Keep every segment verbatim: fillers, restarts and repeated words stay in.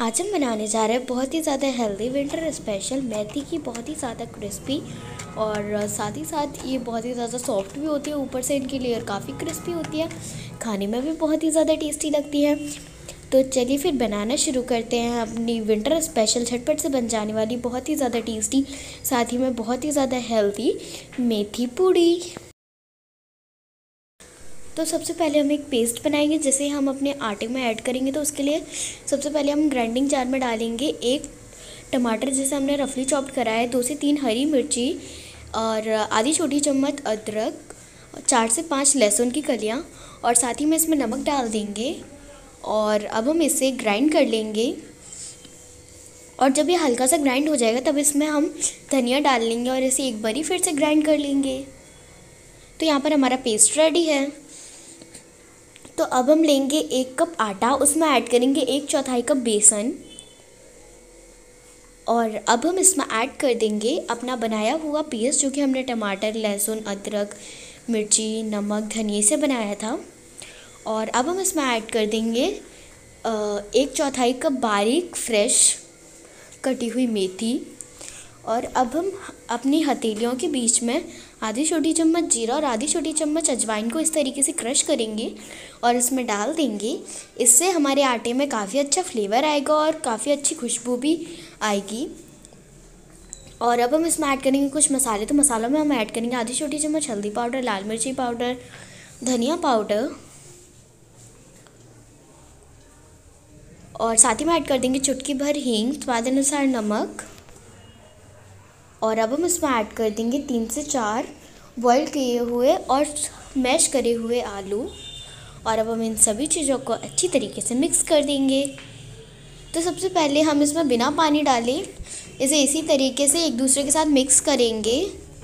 आज हम बनाने जा रहे हैं बहुत ही ज़्यादा हेल्दी विंटर स्पेशल मेथी की बहुत ही ज़्यादा क्रिस्पी और साथ ही साथ ये बहुत ही ज़्यादा सॉफ्ट भी होती है। ऊपर से इनकी लेयर काफ़ी क्रिस्पी होती है, खाने में भी बहुत ही ज़्यादा टेस्टी लगती है। तो चलिए फिर बनाना शुरू करते हैं अपनी विंटर स्पेशल झटपट से बन जाने वाली बहुत ही ज़्यादा टेस्टी साथ ही में बहुत ही ज़्यादा हेल्दी मेथी पूड़ी। तो सबसे पहले हम एक पेस्ट बनाएंगे जिसे हम अपने आटे में ऐड करेंगे। तो उसके लिए सबसे पहले हम ग्राइंडिंग जार में डालेंगे एक टमाटर जिसे हमने रफली चॉप्ड करा है, दो से तीन हरी मिर्ची और आधी छोटी चम्मच अदरक, चार से पाँच लहसुन की कलियां और साथ ही में इसमें नमक डाल देंगे और अब हम इसे ग्राइंड कर लेंगे। और जब ये हल्का सा ग्राइंड हो जाएगा तब इसमें हम धनिया डाल लेंगे और इसे एक बारी फिर से ग्राइंड कर लेंगे। तो यहाँ पर हमारा पेस्ट रेडी है। तो अब हम लेंगे एक कप आटा, उसमें ऐड करेंगे एक चौथाई कप बेसन और अब हम इसमें ऐड कर देंगे अपना बनाया हुआ पेस्ट जो कि हमने टमाटर, लहसुन, अदरक, मिर्ची, नमक, धनिया से बनाया था। और अब हम इसमें ऐड कर देंगे एक चौथाई कप बारीक फ्रेश कटी हुई मेथी और अब हम अपनी हथेलियों के बीच में आधी छोटी चम्मच जीरा और आधी छोटी चम्मच अजवाइन को इस तरीके से क्रश करेंगे और इसमें डाल देंगे। इससे हमारे आटे में काफ़ी अच्छा फ्लेवर आएगा और काफ़ी अच्छी खुशबू भी आएगी। और अब हम इसमें ऐड करेंगे कुछ मसाले। तो मसालों में हम ऐड करेंगे आधी छोटी चम्मच हल्दी पाउडर, लाल मिर्ची पाउडर, धनिया पाउडर और साथ ही में ऐड कर देंगे चुटकी भर हींग, स्वाद अनुसार नमक और अब हम इसमें ऐड कर देंगे तीन से चार बॉईल किए हुए और मैश करे हुए आलू और अब हम इन सभी चीज़ों को अच्छी तरीके से मिक्स कर देंगे। तो सबसे पहले हम इसमें बिना पानी डाले इसे इसी तरीके से एक दूसरे के साथ मिक्स करेंगे।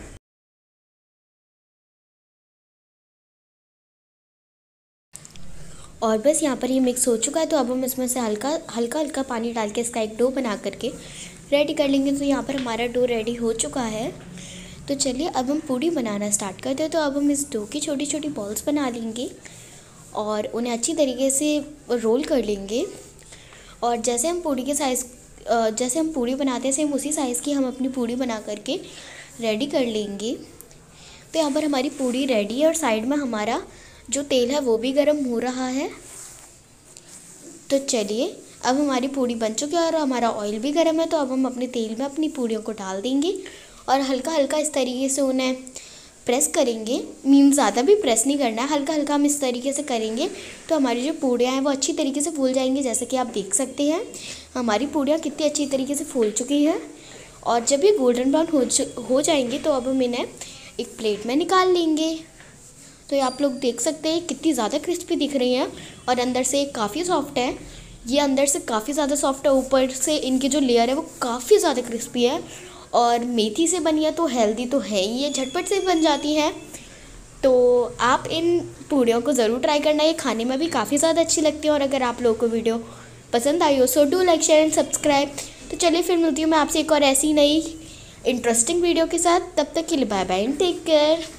और बस यहाँ पर ये मिक्स हो चुका है। तो अब हम इसमें से हल्का हल्का हल्का पानी डाल के इसका एक डो बना करके रेडी कर लेंगे। तो यहाँ पर हमारा डो रेडी हो चुका है। तो चलिए अब हम पूड़ी बनाना स्टार्ट करते हैं। तो अब हम इस डो की छोटी छोटी बॉल्स बना लेंगे और उन्हें अच्छी तरीके से रोल कर लेंगे। और जैसे हम पूड़ी के साइज़ जैसे हम पूड़ी बनाते हैं सेम उसी साइज़ की हम अपनी पूड़ी बना करके रेडी कर लेंगे। तो यहाँ पर हमारी पूड़ी रेडी है और साइड में हमारा जो तेल है वो भी गर्म हो रहा है। तो चलिए अब हमारी पूड़ी बन चुकी है और हमारा ऑयल भी गर्म है। तो अब हम अपने तेल में अपनी पूड़ियों को डाल देंगे और हल्का हल्का इस तरीके से उन्हें प्रेस करेंगे। मीन ज़्यादा भी प्रेस नहीं करना है, हल्का हल्का हम इस तरीके से करेंगे तो हमारी जो पूड़ियाँ हैं वो अच्छी तरीके से फूल जाएंगी। जैसे कि आप देख सकते हैं हमारी पूड़ियाँ कितनी अच्छी तरीके से फूल चुकी हैं। और जब ये गोल्डन ब्राउन हो हो जाएंगी तो अब हम इन्हें एक प्लेट में निकाल लेंगे। तो ये आप लोग देख सकते हैं कितनी ज़्यादा क्रिस्पी दिख रही हैं और अंदर से काफ़ी सॉफ्ट है। ये अंदर से काफ़ी ज़्यादा सॉफ्ट है, ऊपर से इनकी जो लेयर है वो काफ़ी ज़्यादा क्रिस्पी है और मेथी से बनी है तो हेल्दी तो है ही, ये झटपट से बन जाती हैं। तो आप इन पूड़ियों को ज़रूर ट्राई करना, ये खाने में भी काफ़ी ज़्यादा अच्छी लगती है। और अगर आप लोगों को वीडियो पसंद आई हो so do like share and subscribe. तो चलिए फिर मिलती हूँ मैं आपसे एक और ऐसी नई इंटरेस्टिंग वीडियो के साथ। तब तक के लिए bye bye and take care.